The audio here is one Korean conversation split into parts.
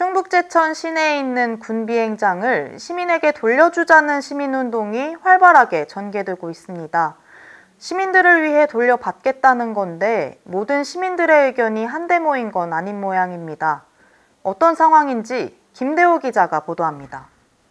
충북제천 시내에 있는 군 비행장을 시민에게 돌려주자는 시민운동이 활발하게 전개되고 있습니다. 시민들을 위해 돌려받겠다는 건데 모든 시민들의 의견이 한데 모인 건 아닌 모양입니다. 어떤 상황인지 김대호 기자가 보도합니다.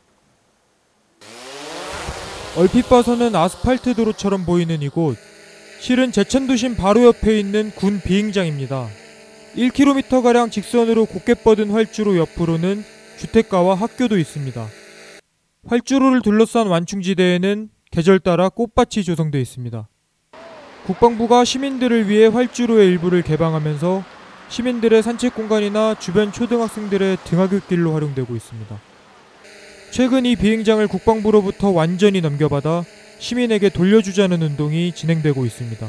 얼핏 봐서는 아스팔트 도로처럼 보이는 이곳, 실은 제천도심 바로 옆에 있는 군 비행장입니다. 1km가량 직선으로 곧게 뻗은 활주로 옆으로는 주택가와 학교도 있습니다. 활주로를 둘러싼 완충지대에는 계절 따라 꽃밭이 조성되어 있습니다. 국방부가 시민들을 위해 활주로의 일부를 개방하면서 시민들의 산책 공간이나 주변 초등학생들의 등하굣길로 활용되고 있습니다. 최근 이 비행장을 국방부로부터 완전히 넘겨받아 시민에게 돌려주자는 운동이 진행되고 있습니다.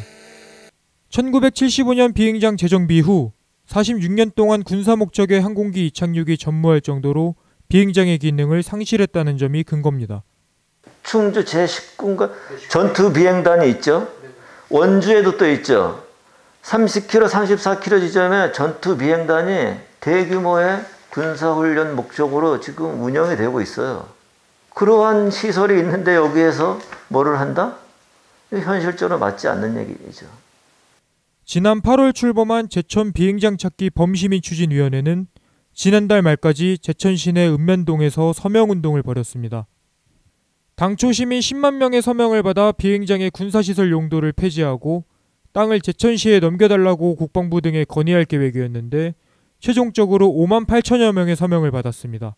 1975년 비행장 재정비 후 46년 동안 군사 목적의 항공기 이착륙이 전무할 정도로 비행장의 기능을 상실했다는 점이 근거입니다. 충주 제19군 전투 비행단이 있죠. 원주에도 또 있죠. 30km, 34km 지점에 전투 비행단이 대규모의 군사훈련 목적으로 지금 운영이 되고 있어요. 그러한 시설이 있는데 여기에서 뭐를 한다? 현실적으로 맞지 않는 얘기죠. 지난 8월 출범한 제천 비행장 찾기 범시민 추진위원회는 지난달 말까지 제천 시내 읍면동에서 서명운동을 벌였습니다. 당초 시민 10만 명의 서명을 받아 비행장의 군사시설 용도를 폐지하고 땅을 제천시에 넘겨달라고 국방부 등에 건의할 계획이었는데 최종적으로 5만 8천여 명의 서명을 받았습니다.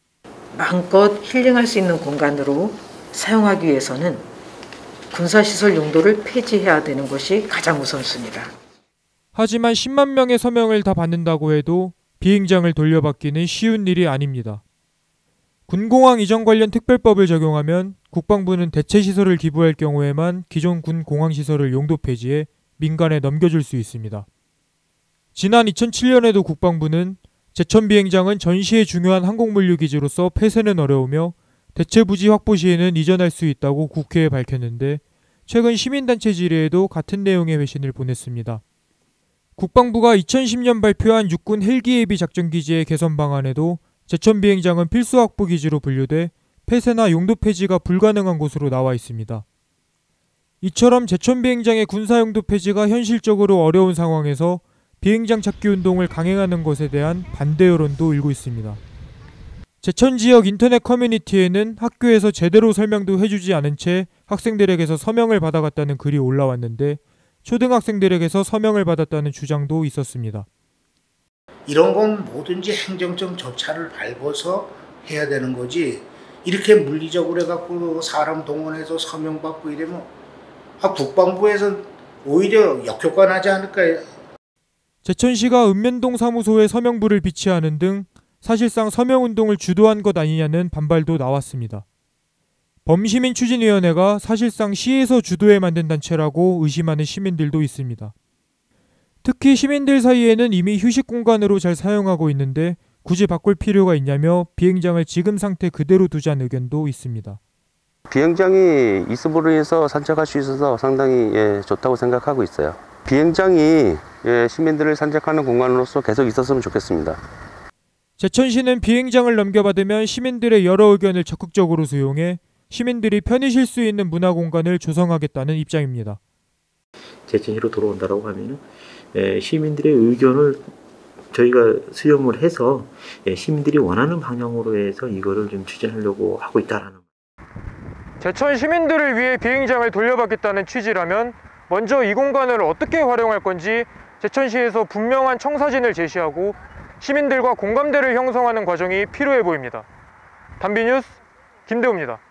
마음껏 힐링할 수 있는 공간으로 사용하기 위해서는 군사시설 용도를 폐지해야 되는 것이 가장 우선순위다. 하지만 10만 명의 서명을 다 받는다고 해도 비행장을 돌려받기는 쉬운 일이 아닙니다. 군공항 이전 관련 특별법을 적용하면 국방부는 대체시설을 기부할 경우에만 기존 군 공항시설을 용도 폐지해 민간에 넘겨줄 수 있습니다. 지난 2007년에도 국방부는 제천 비행장은 전시의 중요한 항공물류기지로서 폐쇄는 어려우며 대체 부지 확보 시에는 이전할 수 있다고 국회에 밝혔는데 최근 시민단체 질의에도 같은 내용의 회신을 보냈습니다. 국방부가 2010년 발표한 육군 헬기 예비 작전기지의 개선 방안에도 제천 비행장은 필수 확보 기지로 분류돼 폐쇄나 용도 폐지가 불가능한 곳으로 나와 있습니다. 이처럼 제천 비행장의 군사 용도 폐지가 현실적으로 어려운 상황에서 비행장 찾기 운동을 강행하는 것에 대한 반대 여론도 일고 있습니다. 제천 지역 인터넷 커뮤니티에는 학교에서 제대로 설명도 해주지 않은 채 학생들에게서 서명을 받아갔다는 글이 올라왔는데 초등학생들에게서 서명을 받았다는 주장도 있었습니다. 이런 건 뭐든지 행정적 절차를 밟아서 해야 되는 거지 이렇게 물리적으로 해갖고 사람 동원해서 서명받고 이러면 국방부에서 오히려 역효과 나지 않을까요? 제천시가 읍면동 사무소에 서명부를 비치하는 등 사실상 서명운동을 주도한 것 아니냐는 반발도 나왔습니다. 범시민 추진위원회가 사실상 시에서 주도해 만든 단체라고 의심하는 시민들도 있습니다. 특히 시민들 사이에는 이미 휴식 공간으로 잘 사용하고 있는데 굳이 바꿀 필요가 있냐며 비행장을 지금 상태 그대로 두자는 의견도 있습니다. 비행장이 있음으로 해서 산책할 수 있어서 상당히 좋다고 생각하고 있어요. 비행장이 시민들을 산책하는 공간으로서 계속 있었으면 좋겠습니다. 제천시는 비행장을 넘겨받으면 시민들의 여러 의견을 적극적으로 수용해 시민들이 편히 쉴 수 있는 문화공간을 조성하겠다는 입장입니다. 제천시로 돌아온다고 하면 시민들의 의견을 저희가 수용을 해서 시민들이 원하는 방향으로 해서 이거를 좀 추진하려고 하고 있다라는. 제천 시민들을 위해 비행장을 돌려받겠다는 취지라면 먼저 이 공간을 어떻게 활용할 건지 제천시에서 분명한 청사진을 제시하고 시민들과 공감대를 형성하는 과정이 필요해 보입니다. 단비뉴스 김대호입니다.